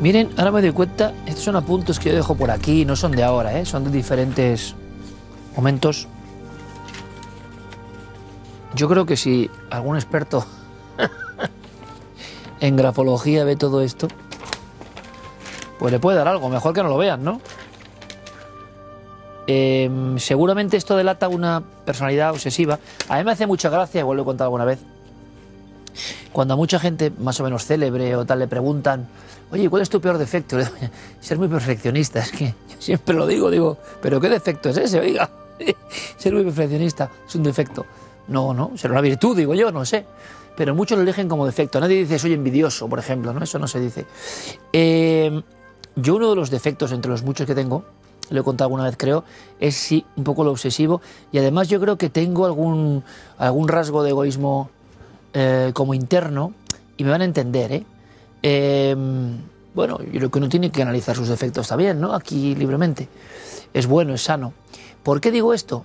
Miren, ahora me doy cuenta, estos son apuntes que yo dejo por aquí, no son de ahora, son de diferentes momentos. Yo creo que si algún experto en grafología ve todo esto, pues le puede dar algo, mejor que no lo vean, ¿no? Seguramente esto delata una personalidad obsesiva. A mí me hace mucha gracia, y vuelvo a contar alguna vez, cuando a mucha gente más o menos célebre o tal le preguntan, oye, ¿cuál es tu peor defecto? Le digo, ser muy perfeccionista. Es que yo siempre lo digo, ¿pero qué defecto es ese? Oiga, ser muy perfeccionista es un defecto. No, será una virtud, digo yo, no sé. Pero muchos lo eligen como defecto. Nadie dice soy envidioso, por ejemplo, ¿no? Eso no se dice. Yo uno de los defectos entre los muchos que tengo, lo he contado alguna vez creo, es sí un poco lo obsesivo, y además yo creo que tengo algún rasgo de egoísmo como interno, y me van a entender, bueno, yo creo que uno tiene que analizar sus defectos también, ¿no? Aquí libremente. Es bueno, es sano. ¿Por qué digo esto?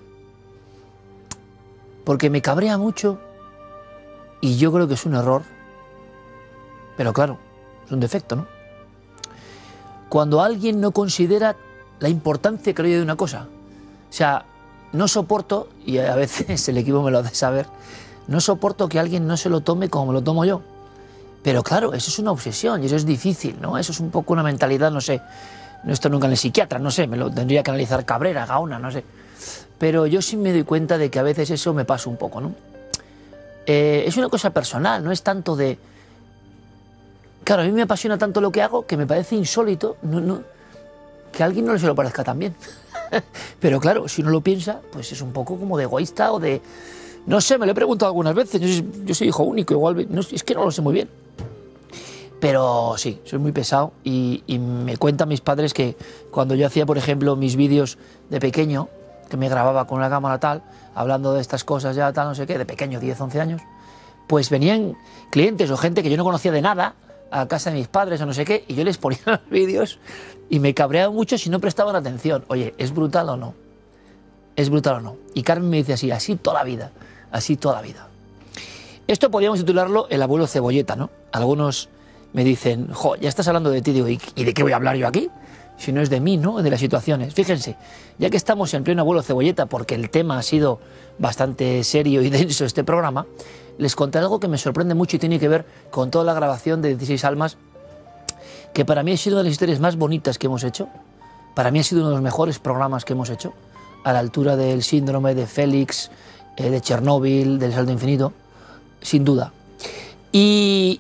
Porque me cabrea mucho y yo creo que es un error, pero claro, es un defecto, ¿no? Cuando alguien no considera la importancia que le doy de una cosa. O sea, no soporto, y a veces el equipo me lo hace saber, no soporto que alguien no se lo tome como me lo tomo yo. Pero claro, eso es una obsesión y eso es difícil, ¿no? Eso es un poco una mentalidad, no sé, no estoy nunca en el psiquiatra, no sé, me lo tendría que analizar Cabrera, Gaona, no sé. Pero yo sí me doy cuenta de que a veces eso me pasa un poco, ¿no? Es una cosa personal, no es tanto de... Claro, a mí me apasiona tanto lo que hago que me parece insólito que a alguien no se lo parezca tan bien. Pero claro, si uno lo piensa, pues es un poco como de egoísta o de... No sé, me lo he preguntado algunas veces, yo soy hijo único, igual, no, es que no lo sé muy bien. Pero sí, soy muy pesado y me cuentan mis padres que cuando yo hacía, por ejemplo, mis vídeos de pequeño, que me grababa con una cámara tal, hablando de estas cosas ya tal, no sé qué, de pequeño, 10, 11 años, pues venían clientes o gente que yo no conocía de nada a casa de mis padres o no sé qué, y yo les ponía los vídeos y me cabreaba mucho si no prestaban atención. Oye, ¿es brutal o no? ¿Es brutal o no? Y Carmen me dice así toda la vida, así toda la vida. Esto podríamos titularlo El abuelo cebolleta, ¿no? Algunos me dicen, jo, ya estás hablando de ti, digo, ¿y de qué voy a hablar yo aquí? Si no es de mí, ¿no? De las situaciones. Fíjense, ya que estamos en pleno abuelo cebolleta, porque el tema ha sido bastante serio y denso este programa, les conté algo que me sorprende mucho y tiene que ver con toda la grabación de 16 Almas, que para mí ha sido una de las historias más bonitas que hemos hecho. Para mí ha sido uno de los mejores programas que hemos hecho, a la altura del síndrome de Félix, de Chernóbil, del salto infinito, sin duda. Y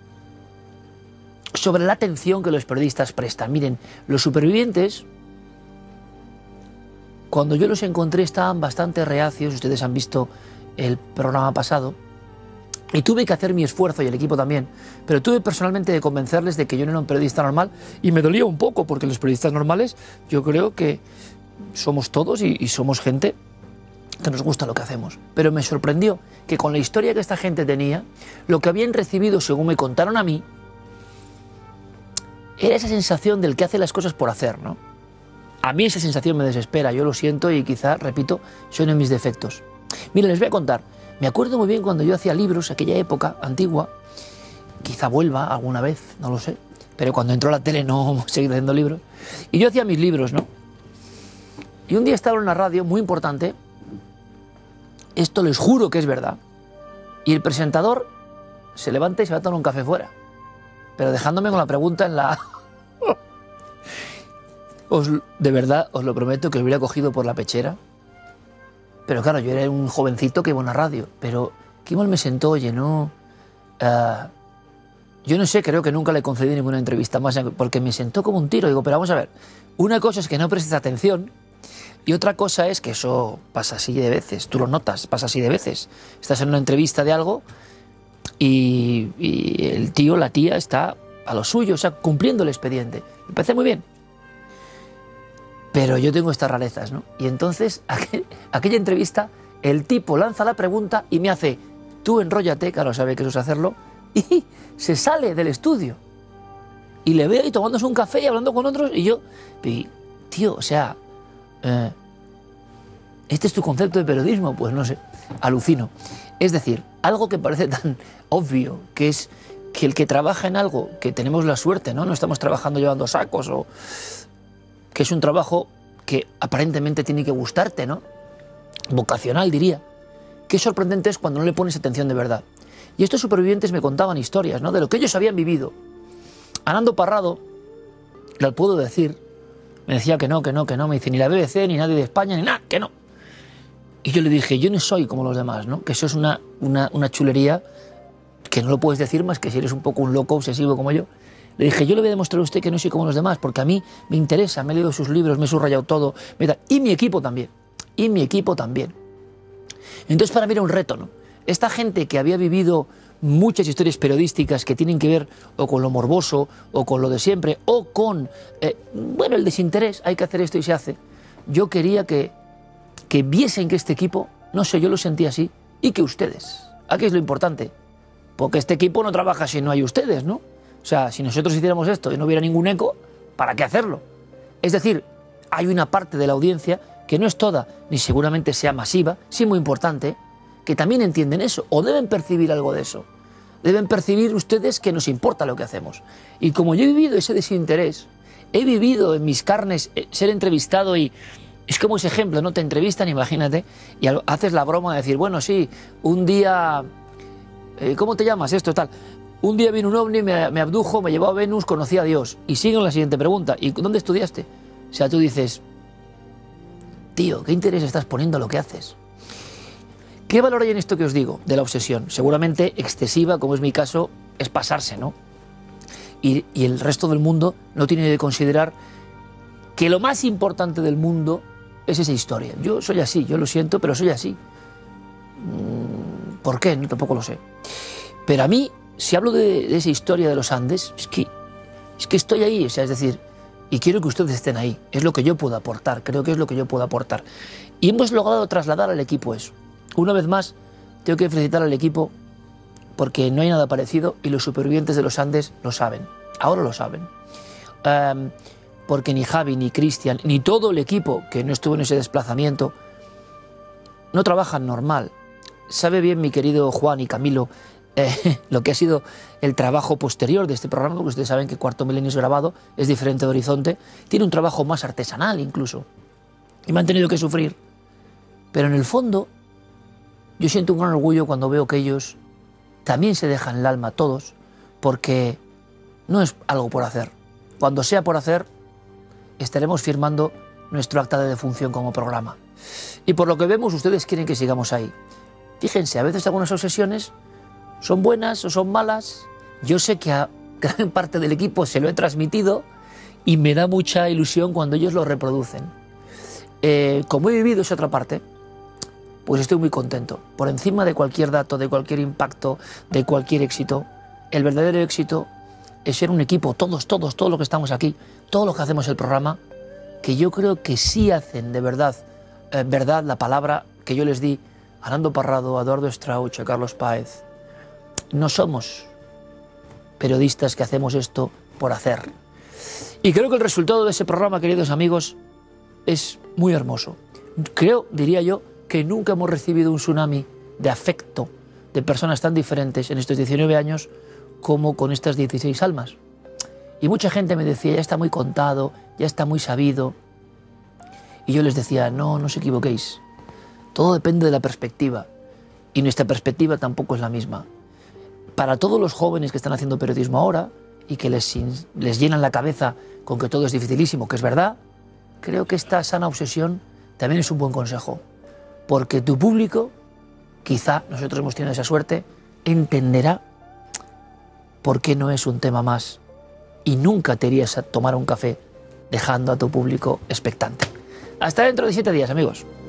sobre la atención que los periodistas prestan. Miren, los supervivientes, cuando yo los encontré, estaban bastante reacios. Ustedes han visto el programa pasado. Y tuve que hacer mi esfuerzo, y el equipo también, pero tuve personalmente de convencerles de que yo no era un periodista normal, y me dolía un poco, porque los periodistas normales, yo creo que somos todos y somos gente que nos gusta lo que hacemos. Pero me sorprendió que con la historia que esta gente tenía, lo que habían recibido, según me contaron a mí, era esa sensación del que hace las cosas por hacer, ¿no? A mí esa sensación me desespera, yo lo siento y quizá, repito, son en mis defectos. Miren, les voy a contar. Me acuerdo muy bien cuando yo hacía libros, aquella época antigua, quizá vuelva alguna vez, no lo sé, pero cuando entró la tele no seguí haciendo libros, y yo hacía mis libros, ¿no? Y un día estaba en una radio muy importante, esto les juro que es verdad, y el presentador se levanta y se va a tomar un café fuera, pero dejándome con la pregunta en la... De verdad, os lo prometo que lo hubiera cogido por la pechera. Pero claro, yo era un jovencito que iba a una radio, pero qué mal me sentó, oye, no... yo no sé, creo que nunca le concedí ninguna entrevista más, porque me sentó como un tiro. Digo, pero vamos a ver, una cosa es que no prestes atención, y otra cosa es que eso pasa así de veces, tú lo notas, pasa así de veces. Estás en una entrevista de algo y el tío, la tía está a lo suyo, o sea, cumpliendo el expediente. Me parece muy bien. Pero yo tengo estas rarezas, ¿no? Y entonces, aquella entrevista, el tipo lanza la pregunta y me hace, tú enróllate, claro, sabe que eso es hacerlo, y se sale del estudio. Y le veo ahí tomándose un café y hablando con otros, y yo, tío, o sea, ¿este es tu concepto de periodismo? Pues no sé, alucino. Es decir, algo que parece tan obvio, que es que el que trabaja en algo, que tenemos la suerte, ¿no? No estamos trabajando llevando sacos, o que es un trabajo que aparentemente tiene que gustarte, ¿no? Vocacional, diría. Qué sorprendente es cuando no le pones atención de verdad. Y estos supervivientes me contaban historias, ¿no? De lo que ellos habían vivido. Anando Parrado, lo puedo decir, me decía que no, me dice ni la BBC, ni nadie de España, ni nada, que no. Y yo le dije, yo no soy como los demás, ¿no? Que eso es una chulería que no lo puedes decir más que si eres un poco un loco obsesivo como yo. Le dije, yo le voy a demostrar a usted que no soy como los demás, porque a mí me interesa, me he leído sus libros, me he subrayado todo, y mi equipo también, Entonces para mí era un reto, ¿no? Esta gente que había vivido muchas historias periodísticas que tienen que ver o con lo morboso, o con lo de siempre, o con, bueno, el desinterés, hay que hacer esto y se hace. Yo quería que viesen que este equipo, no sé, yo lo sentía así, y que ustedes, aquí es lo importante, porque este equipo no trabaja si no hay ustedes, ¿no? O sea, si nosotros hiciéramos esto y no hubiera ningún eco, ¿para qué hacerlo? Es decir, hay una parte de la audiencia, que no es toda, ni seguramente sea masiva, sí muy importante, que también entienden eso, o deben percibir algo de eso. Deben percibir ustedes que nos importa lo que hacemos. Y como yo he vivido ese desinterés, he vivido en mis carnes ser entrevistado y es como ese ejemplo, ¿no? Te entrevistan, imagínate, y haces la broma de decir, bueno, sí, un día, ¿cómo te llamas? Esto, tal. Un día vino un ovni, me abdujo, me llevó a Venus, conocí a Dios. Y siguen la siguiente pregunta, ¿y dónde estudiaste? O sea, tú dices, tío, ¿qué interés estás poniendo a lo que haces? ¿Qué valor hay en esto que os digo de la obsesión? Seguramente excesiva, como es mi caso, es pasarse, ¿no? Y el resto del mundo no tiene que considerar que lo más importante del mundo es esa historia. Yo soy así, yo lo siento, pero soy así. ¿Por qué? No, tampoco lo sé. Pero a mí, si hablo de esa historia de los Andes, es que estoy ahí, o sea, es decir, y quiero que ustedes estén ahí. Es lo que yo puedo aportar, creo que es lo que yo puedo aportar. Y hemos logrado trasladar al equipo eso. Una vez más, tengo que felicitar al equipo porque no hay nada parecido y los supervivientes de los Andes lo saben. Ahora lo saben. Porque ni Javi, ni Cristian, ni todo el equipo que no estuvo en ese desplazamiento no trabajan normal. Sabe bien mi querido Juan y Camilo lo que ha sido el trabajo posterior de este programa, porque ustedes saben que Cuarto Milenio es grabado, es diferente de Horizonte, tiene un trabajo más artesanal incluso. Y me han tenido que sufrir. Pero en el fondo, yo siento un gran orgullo cuando veo que ellos también se dejan el alma todos, porque no es algo por hacer. Cuando sea por hacer, estaremos firmando nuestro acta de defunción como programa. Y por lo que vemos, ustedes quieren que sigamos ahí. Fíjense, a veces algunas obsesiones son buenas o son malas. Yo sé que a gran parte del equipo se lo he transmitido y me da mucha ilusión cuando ellos lo reproducen. Como he vivido esa otra parte, pues estoy muy contento. Por encima de cualquier dato, de cualquier impacto, de cualquier éxito, el verdadero éxito es ser un equipo, todos los que estamos aquí, todos los que hacemos el programa, que yo creo que sí hacen de verdad, verdad la palabra que yo les di a Anando Parrado, a Eduardo Strauch, a Carlos Páez. No somos periodistas que hacemos esto por hacer. Y creo que el resultado de ese programa, queridos amigos, es muy hermoso. Creo, diría yo, que nunca hemos recibido un tsunami de afecto de personas tan diferentes en estos 19 años como con estas 16 almas. Y mucha gente me decía, ya está muy contado, ya está muy sabido. Y yo les decía, no os equivoquéis. Todo depende de la perspectiva. Y nuestra perspectiva tampoco es la misma. Para todos los jóvenes que están haciendo periodismo ahora y que les llenan la cabeza con que todo es dificilísimo, que es verdad, creo que esta sana obsesión también es un buen consejo. Porque tu público, quizá nosotros hemos tenido esa suerte, entenderá por qué no es un tema más y nunca te irías a tomar un café dejando a tu público expectante. Hasta dentro de 7 días, amigos.